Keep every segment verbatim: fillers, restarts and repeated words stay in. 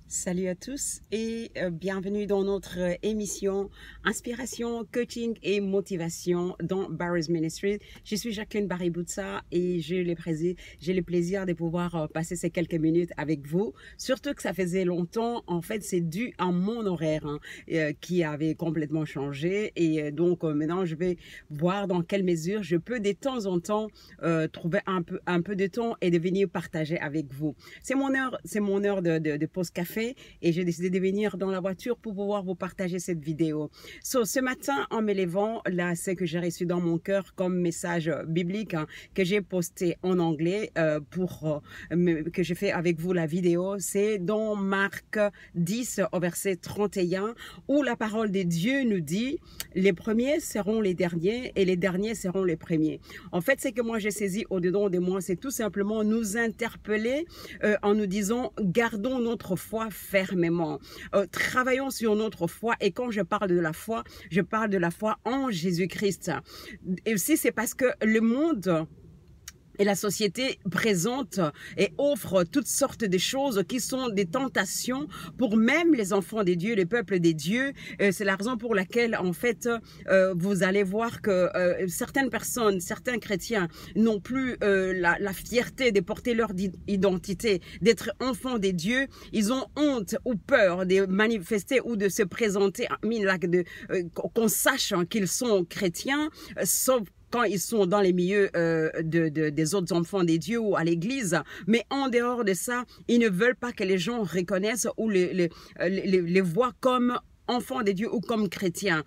Salut à tous et euh, bienvenue dans notre euh, émission Inspiration, Coaching et Motivation dans Barry's Ministry. Je suis Jacqueline Barry-Boutsa et j'ai le, j'ai le plaisir de pouvoir euh, passer ces quelques minutes avec vous. Surtout que ça faisait longtemps, en fait c'est dû à mon horaire hein, euh, qui avait complètement changé et euh, donc euh, maintenant je vais voir dans quelle mesure je peux de temps en temps euh, trouver un peu, un peu de temps et de venir partager avec vous. C'est mon heure, c'est mon heure de, de, de pause café. Et j'ai décidé de venir dans la voiture pour pouvoir vous partager cette vidéo. So, ce matin, en me levant, là, ce que j'ai reçu dans mon cœur comme message biblique hein, que j'ai posté en anglais euh, pour euh, que j'ai fait avec vous la vidéo, c'est dans Marc dix au verset trente et un où la parole de Dieu nous dit les premiers seront les derniers et les derniers seront les premiers. En fait, ce que moi j'ai saisi au-dedans de moi, c'est tout simplement nous interpeller euh, en nous disant gardons notre foi fermement. Euh, travaillons sur notre foi et quand je parle de la foi, je parle de la foi en Jésus-Christ. Et aussi c'est parce que le monde et la société présente et offre toutes sortes de choses qui sont des tentations pour même les enfants des dieux, le peuple des dieux. Euh, c'est la raison pour laquelle, en fait, euh, vous allez voir que euh, certaines personnes, certains chrétiens n'ont plus euh, la, la fierté de porter leur identité, d'être enfants des dieux. Ils ont honte ou peur de manifester ou de se présenter, de, euh, qu'on sache qu'ils sont chrétiens, euh, sauf quand ils sont dans les milieux euh, de, de, des autres enfants des dieux ou à l'église. Mais en dehors de ça, ils ne veulent pas que les gens reconnaissent ou les, les, les, les voient comme enfants des dieux ou comme chrétiens.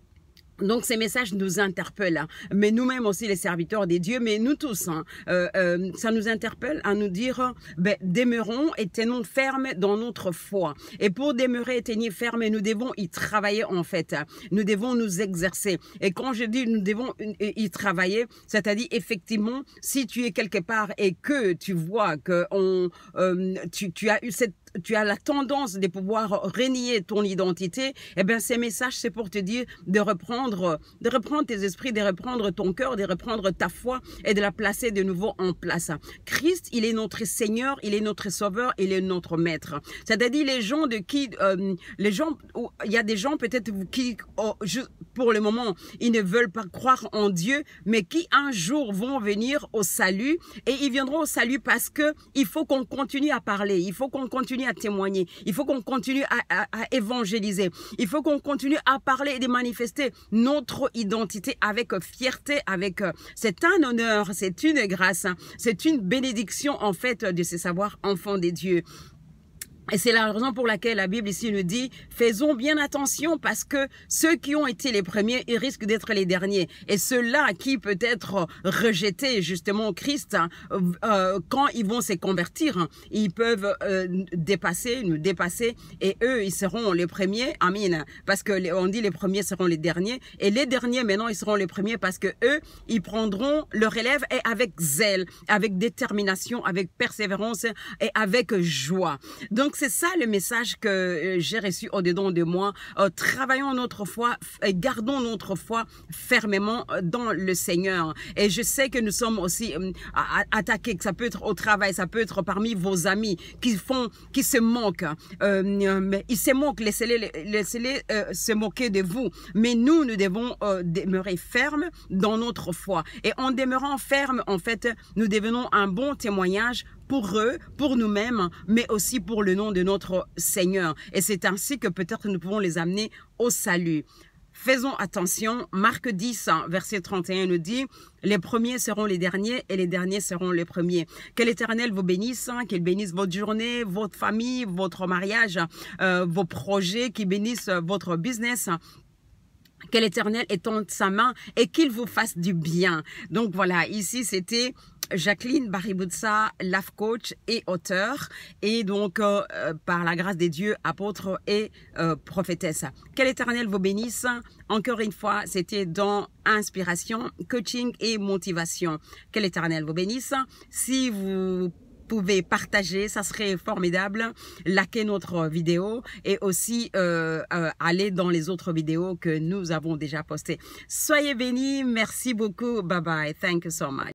Donc ces messages nous interpellent, hein. Mais nous-mêmes aussi les serviteurs des dieux, mais nous tous, hein, euh, euh, ça nous interpelle à nous dire, ben, demeurons et tenons ferme dans notre foi. Et pour demeurer et tenir ferme, nous devons y travailler en fait. Nous devons nous exercer. Et quand je dis nous devons y travailler, c'est-à-dire effectivement, si tu es quelque part et que tu vois que on, euh, tu, tu as eu cette tu as la tendance de pouvoir renier ton identité, eh bien, ces messages, c'est pour te dire de reprendre, de reprendre tes esprits, de reprendre ton cœur, de reprendre ta foi et de la placer de nouveau en place. Christ, il est notre Seigneur, il est notre Sauveur, il est notre Maître. C'est-à-dire les gens de qui, euh, les gens, il y a des gens peut-être qui, oh, je, pour le moment, ils ne veulent pas croire en Dieu, mais qui un jour vont venir au salut et ils viendront au salut parce que il faut qu'on continue à parler, il faut qu'on continue à témoigner, il faut qu'on continue à, à, à évangéliser, il faut qu'on continue à parler et de manifester notre identité avec fierté, avec c'est un honneur, c'est une grâce, c'est une bénédiction en fait de se savoir enfant des dieux. Et c'est la raison pour laquelle la Bible ici nous dit, faisons bien attention parce que ceux qui ont été les premiers, ils risquent d'être les derniers. Et ceux-là qui peut-être rejeter justement Christ, euh, quand ils vont se convertir, ils peuvent euh, dépasser, nous dépasser et eux, ils seront les premiers. Amen. Parce que on dit les premiers seront les derniers et les derniers maintenant, ils seront les premiers parce que eux, ils prendront leur élève et avec zèle, avec détermination, avec persévérance et avec joie. Donc, c'est ça le message que euh, j'ai reçu au-dedans de moi. Euh, travaillons notre foi, gardons notre foi fermement dans le Seigneur. Et je sais que nous sommes aussi euh, attaqués, que ça peut être au travail, ça peut être parmi vos amis qui font, qui se moquent. Euh, mais ils se moquent, laissez-les laissez-les euh, se moquer de vous. Mais nous, nous devons euh, demeurer fermes dans notre foi. Et en demeurant fermes, en fait, nous devenons un bon témoignage pour eux, pour nous-mêmes, mais aussi pour le nom de notre Seigneur. Et c'est ainsi que peut-être nous pouvons les amener au salut. Faisons attention, Marc dix, verset trente et un nous dit, les premiers seront les derniers et les derniers seront les premiers. Que l'Éternel vous bénisse, qu'il bénisse votre journée, votre famille, votre mariage, euh, vos projets, qu'il bénisse votre business. Que l'Éternel étende sa main et qu'il vous fasse du bien. Donc voilà, ici c'était Jacqueline Barry-Boutsa, life coach et auteur, et donc euh, par la grâce des dieux, apôtre et euh, prophétesse. Que l'Éternel vous bénisse. Encore une fois, c'était dans Inspiration, Coaching et Motivation. Que l'Éternel vous bénisse. Si vous pouvez partager, ça serait formidable, liker notre vidéo et aussi euh, euh, aller dans les autres vidéos que nous avons déjà postées. Soyez bénis, merci beaucoup, bye bye, thank you so much.